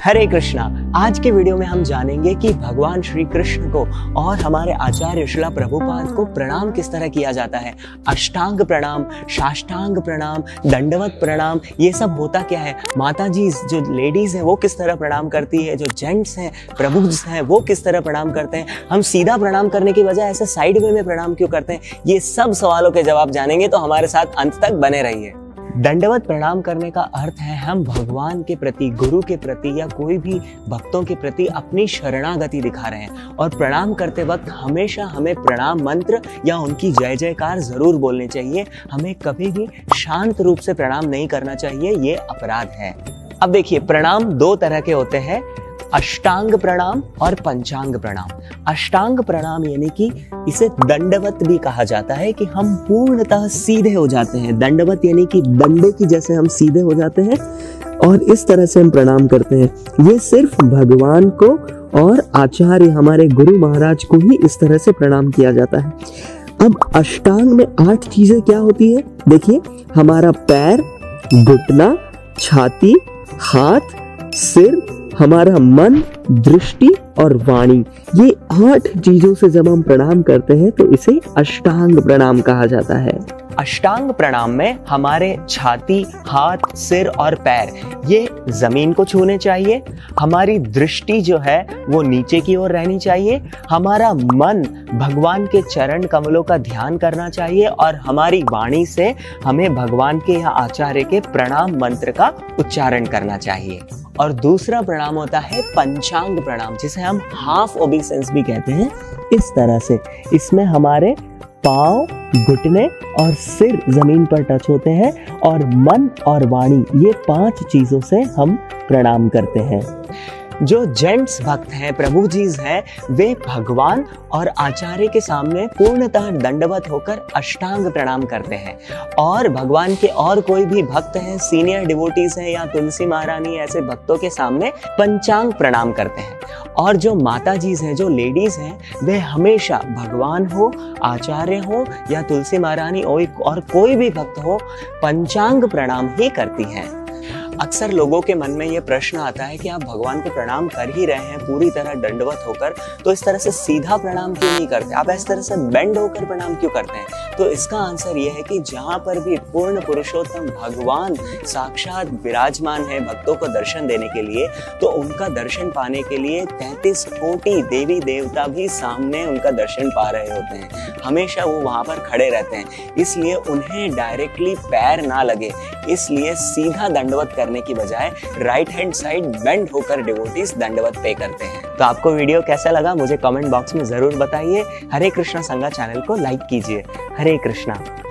हरे कृष्णा। आज के वीडियो में हम जानेंगे कि भगवान श्री कृष्ण को और हमारे आचार्य श्रील प्रभुपाद को प्रणाम किस तरह किया जाता है। अष्टांग प्रणाम, साष्टांग प्रणाम, दंडवत प्रणाम, ये सब होता क्या है। माता जी जो लेडीज है वो किस तरह प्रणाम करती है, जो जेंट्स हैं प्रभु हैं वो किस तरह प्रणाम करते हैं। हम सीधा प्रणाम करने की बजाय ऐसे साइड वे में प्रणाम क्यों करते हैं। ये सब सवालों के जवाब जानेंगे, तो हमारे साथ अंत तक बने रहिए। दंडवत प्रणाम करने का अर्थ है हम भगवान के प्रति, गुरु के प्रति या कोई भी भक्तों के प्रति अपनी शरणागति दिखा रहे हैं। और प्रणाम करते वक्त हमेशा हमें प्रणाम मंत्र या उनकी जय जयकार जरूर बोलनी चाहिए। हमें कभी भी शांत रूप से प्रणाम नहीं करना चाहिए, ये अपराध है। अब देखिए, प्रणाम दो तरह के होते हैं, अष्टांग प्रणाम और पंचांग प्रणाम। अष्टांग प्रणाम यानी कि इसे दंडवत भी कहा जाता है कि हम पूर्णतः सीधे हो जाते हैं। दंडवत यानी कि डंडे की जैसे हम सीधे हो जाते हैं और इस तरह से हम प्रणाम करते हैं। ये सिर्फ भगवान को और आचार्य हमारे गुरु महाराज को ही इस तरह से प्रणाम किया जाता है। अब अष्टांग में 8 चीजें क्या होती है, देखिए, हमारा पैर, घुटना, छाती, हाथ, सिर, हमारा मन, दृष्टि और वाणी, ये 8 चीजों से जब हम प्रणाम करते हैं तो इसे अष्टांग प्रणाम कहा जाता है। अष्टांग प्रणाम में हमारे छाती, हाथ, सिर और पैर ये जमीन को छूने चाहिए। हमारी दृष्टि जो है वो नीचे की ओर रहनी चाहिए। हमारा मन भगवान के चरण कमलों का ध्यान करना चाहिए और हमारी वाणी से हमें भगवान के या आचार्य के प्रणाम मंत्र का उच्चारण करना चाहिए। और दूसरा प्रणाम होता है पंचांग प्रणाम, जिसे हम हाफ ओबीसेंस भी कहते हैं। इस तरह से इसमें हमारे पांव, घुटने और सिर जमीन पर टच होते हैं और मन और वाणी, ये 5 चीजों से हम प्रणाम करते हैं। जो जेंट्स भक्त हैं, प्रभु जी हैं, वे भगवान और आचार्य के सामने पूर्णतः दंडवत होकर अष्टांग प्रणाम करते हैं। और भगवान के और कोई भी भक्त हैं, सीनियर डिवोटीज हैं या तुलसी महारानी, ऐसे भक्तों के सामने पंचांग प्रणाम करते हैं। और जो माता जी हैं, जो लेडीज हैं, वे हमेशा भगवान हो, आचार्य हो या तुलसी महारानी और कोई भी भक्त हो, पंचांग प्रणाम ही करती हैं। अक्सर लोगों के मन में ये प्रश्न आता है कि आप भगवान को प्रणाम कर ही रहे हैं पूरी तरह दंडवत होकर, तो इस तरह से सीधा प्रणाम क्यों नहीं करते, आप इस तरह से बेंड होकर प्रणाम क्यों करते हैं। तो इसका आंसर ये है कि जहां पर भी पूर्ण पुरुषोत्तम भगवान साक्षात विराजमान है भक्तों को दर्शन देने के लिए, तो उनका दर्शन पाने के लिए 33 कोटि देवी देवता भी सामने उनका दर्शन पा रहे होते हैं। हमेशा वो वहां पर खड़े रहते हैं, इसलिए उन्हें डायरेक्टली पैर ना लगे, इसलिए सीधा दंडवत करने की बजाय राइट हैंड साइड बेंड होकर डिवोटीज दंडवत पे करते हैं। तो आपको वीडियो कैसा लगा मुझे कमेंट बॉक्स में जरूर बताइए। हरे कृष्णा संगा चैनल को लाइक कीजिए। हरे कृष्णा।